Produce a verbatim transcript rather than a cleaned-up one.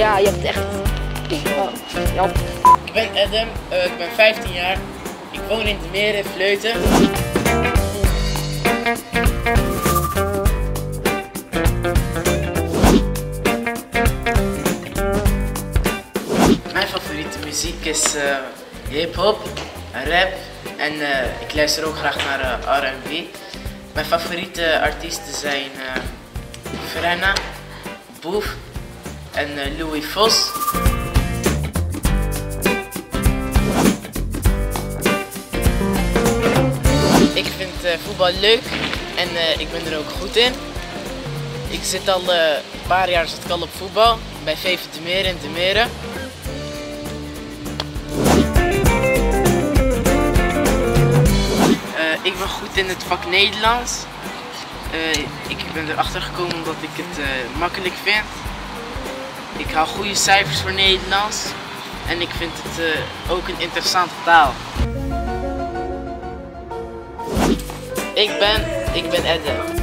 Ja, je hebt echt... Oh, ja. Ik ben Adam, uh, ik ben vijftien jaar. Ik woon in de Meren, Vleuten. Mijn favoriete muziek is uh, hip-hop, rap en uh, ik luister ook graag naar uh, R en B. Mijn favoriete artiesten zijn uh, Frenna, Boef en uh, Louis Vos. Ik vind uh, voetbal leuk en uh, ik ben er ook goed in. Ik zit al uh, een paar jaar zit ik al op voetbal bij V V de Meren in de Meren. Uh, ik ben goed in het vak Nederlands. Uh, ik ben erachter gekomen omdat ik het uh, makkelijk vind. Ik haal goede cijfers voor Nederlands en ik vind het uh, ook een interessante taal. Ik ben, ik ben Adam.